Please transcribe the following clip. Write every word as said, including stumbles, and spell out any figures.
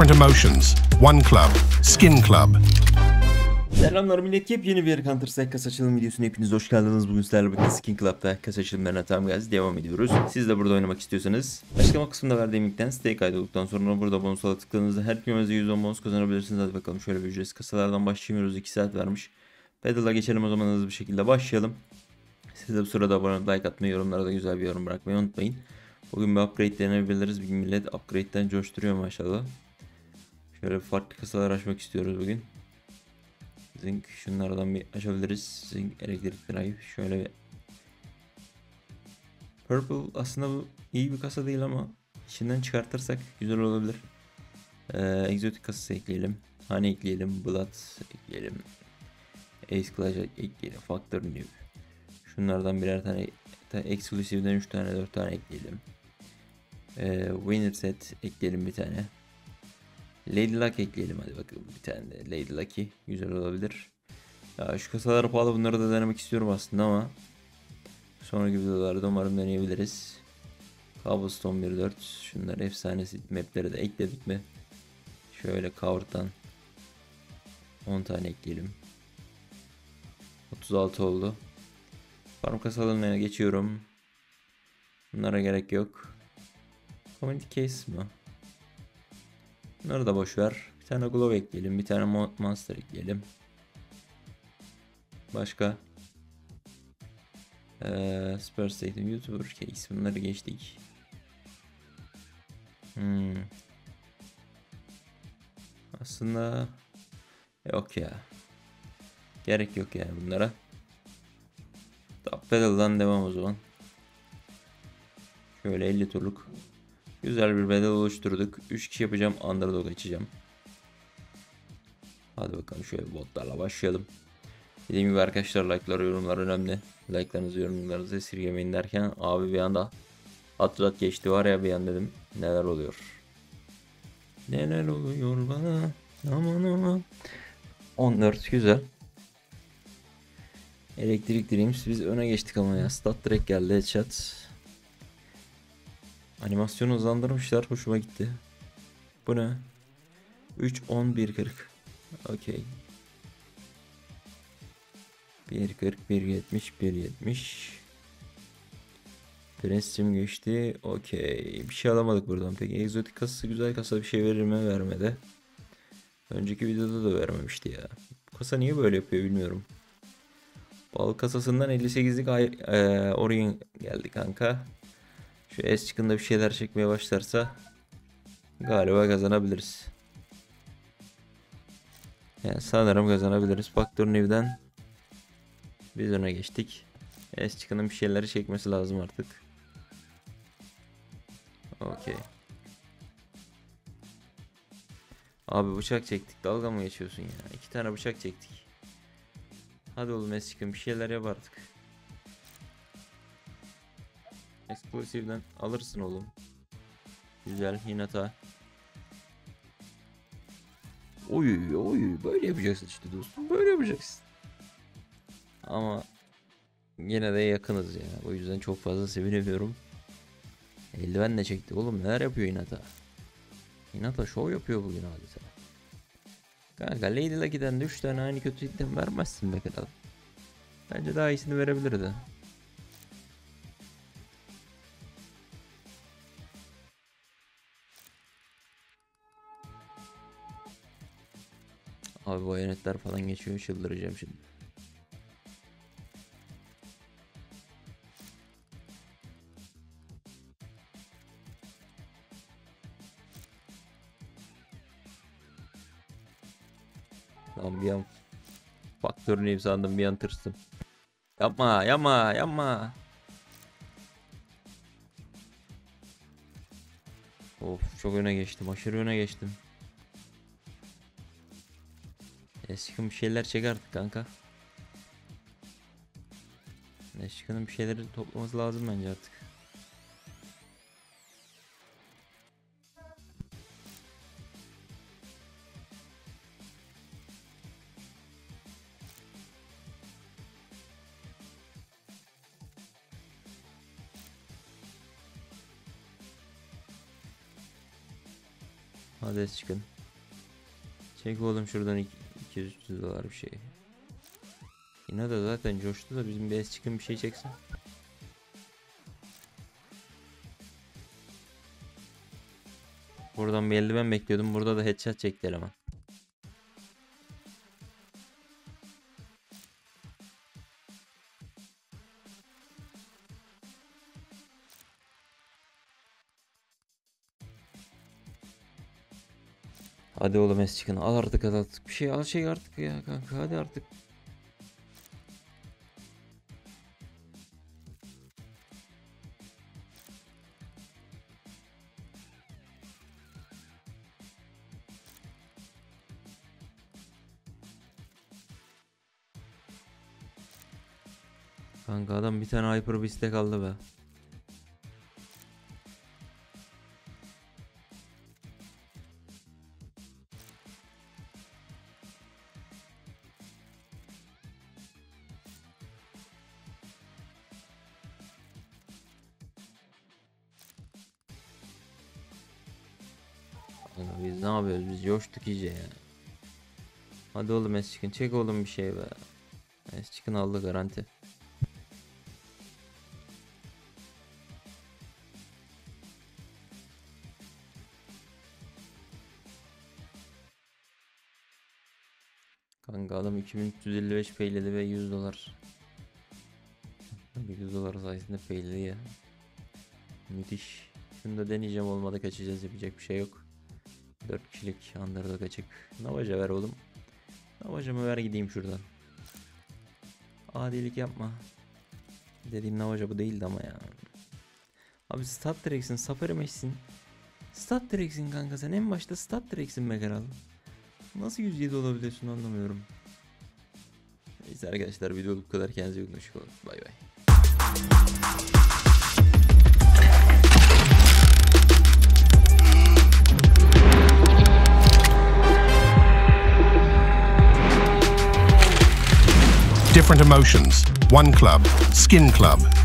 different emotions. One club, Skin Club. Selamlar millet, yepyeni bir Counter Strike kasa açılım videosuna hepiniz hoş geldiniz. Bugün sizlerle birlikte Skin Club'da kasa açılımlarına tam gaz devam ediyoruz. Siz de burada oynamak istiyorsanız açıklama kısmında verdiğim linkten siteye kaydolduktan sonra burada bonus'a tıkladığınızda her kimimize yüz on bonus kazanabilirsiniz. Hadi bakalım, şöyle bir ücretsiz kasalardan başlayamıyoruz. iki saat vermiş. Battle'a geçelim o zaman, hızlı bir şekilde başlayalım. Siz de bu sırada abone olup like atmayı, yorumlara da güzel bir yorum bırakmayı unutmayın. Bugün bir upgrade deneyebiliriz. Bugün millet upgrade'den coşturuyor maşallah. Şöyle farklı kasalar açmak istiyoruz bugün. Zinc, şunlardan bir açabiliriz. Zinc elektrik drive. Şöyle bir Purple, aslında bu iyi bir kasa değil ama içinden çıkartırsak güzel olabilir. Ee, egzotik kasası ekleyelim. Honey ekleyelim. Blood ekleyelim. Ace Clash ekleyelim. Factor New. Şunlardan birer tane, Exclusive'den üç tane dört tane ekleyelim. Ee, Winner set ekleyelim bir tane. Lady Luck ekleyelim, hadi bakalım bir tane de Lady Lucky güzel olabilir. Ya şu kasalar pahalı, bunları da denemek istiyorum aslında ama sonraki videolarda umarım deneyebiliriz. Cobblestone bir dört, şunları efsanesi mapleri de ekledik mi? Şöyle cover'dan on tane ekleyelim. otuz altı oldu. Farm kasalarına geçiyorum. Bunlara gerek yok. Community case mı? Bunları da boş ver. Bir tane glove ekleyelim, bir tane monster ekleyelim. Başka ee, Super State YouTuber case, bunları geçtik. Hmm. Aslında yok ya. Gerek yok yani bunlara. Top Battle'dan devam o zaman. Şöyle elli turluk güzel bir battle oluşturduk. üç kişi yapacağım. Underdog açacağım. Hadi bakalım, şöyle botlarla başlayalım. Dediğim gibi arkadaşlar, like'lar, yorumlar önemli. Like'larınızı, yorumlarınızı esirgemeyin derken abi bir anda atlat geçti var ya, bir an dedim neler oluyor. Neler oluyor bana, aman aman. on dört güzel. Elektrik Dreams, biz öne geçtik ama ya. Stat direkt geldi, headshot. Animasyonu hızlandırmışlar, hoşuma gitti. Bu ne? üç on bir kırk. Okey. bir kırk, bir yetmiş, bir yetmiş. Prestim geçti. Okey. Bir şey alamadık buradan. Peki egzotik kasası güzel kasa, bir şey verir mi? Vermedi. Önceki videoda da vermemişti ya. Bu kasa niye böyle yapıyor bilmiyorum. Bal kasasından elli sekizlik e, Orion geldi kanka. Şu S çıkında bir şeyler çekmeye başlarsa galiba kazanabiliriz. Yani sanırım kazanabiliriz. Factor New'den biz öne geçtik. S çıkının bir şeyleri çekmesi lazım artık. Okey. Abi bıçak çektik. Dalga mı geçiyorsun ya? İki tane bıçak çektik. Hadi oğlum S çıkın, bir şeyler yap artık. Exclusive'den alırsın oğlum. Güzel. Hinata. Oy oy, böyle yapacaksın işte dostum. Böyle yapacaksın. Ama yine de yakınız ya. O yüzden çok fazla sevinemiyorum. Eldiven de çekti oğlum. Neler yapıyor Hinata? Hinata show yapıyor bugün adeta. Kanka Lady Lucky'den de üç tane aynı kötü item vermezsin be kral. Bence daha iyisini verebilirdi. Abi bayonetler falan geçiyor, çıldıracağım şimdi. Lan bir an faktörünü sandım, bir an tırstım. Yapma yapma yapma. Of, çok öne geçtim, aşırı öne geçtim. Eski'nin bir şeyler çek artık kanka. Eski'nin bir şeyleri toplaması lazım bence artık. Hadi çıkın. Çek oğlum şuradan iki yüz üç yüz dolar bir şey. Yine de zaten coştu da bizim bir çıkın bir şey çeksin. Buradan bir eldiven bekliyordum. Burada da headshot çekti eleman. Hadi oğlum es çıkın. Al artık al artık. Bir şey al şey artık ya kanka. Hadi artık. Kanka adam bir tane Hyper Beast'e kaldı be. Kanka biz ne yapıyoruz? Biz coştuk iyice ya. Hadi oğlum es çıkın. Çek oğlum bir şey be. Es çıkın aldı garanti. Kanka adam iki bin üç yüz elli beş payledi ve yüz dolar. yüz dolar sayesinde payledi ya. Müthiş. Şunu da deneyeceğim, olmadı kaçacağız, yapacak bir şey yok. dört kişilik underdog açık. Navaja ver oğlum. Navajamı ver gideyim şuradan. Adilik yapma. Dediğim Navaja bu değildi ama ya. Abi stat direksin, Safari Mesh'sin. Stat direksin kanka, sen en başta stat direksin be kral. Nasıl yüz yedi olabiliyorsun anlamıyorum. Neyse arkadaşlar, video bu kadar, kendinize iyi bakın. Bay bay. Different emotions. One club. Skin Club.